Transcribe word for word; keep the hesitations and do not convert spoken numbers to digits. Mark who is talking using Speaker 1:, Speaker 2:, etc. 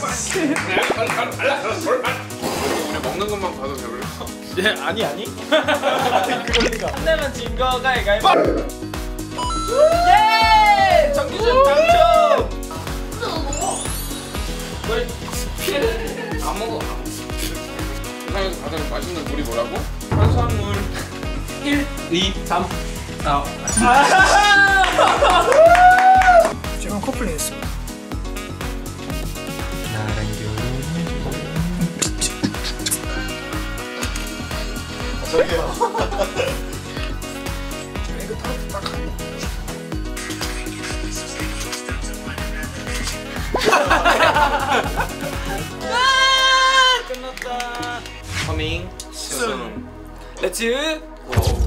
Speaker 1: 우리 먹는 것만 봐도 배불러.
Speaker 2: 예, 아니 아니. 그러니까 한 대만 진 거 가위가위보. 예! 정규준 당첨. 뭘? 안 먹어.
Speaker 1: 세상에서 가장 맛있는 물이 뭐라고?
Speaker 2: 탄수화물. 일, 이, 삼, 사.
Speaker 3: 제가 커플링 했습니다.
Speaker 2: 나랑 결혼해.
Speaker 3: 저기요. 이거 딱 딱 하고.
Speaker 2: 끝났다. Coming soon. Let's go.